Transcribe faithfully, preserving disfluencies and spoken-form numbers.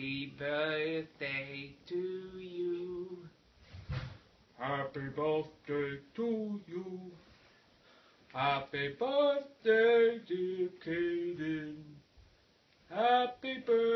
Happy birthday to you. Happy birthday to you. Happy birthday, dear Kaden. Happy birthday.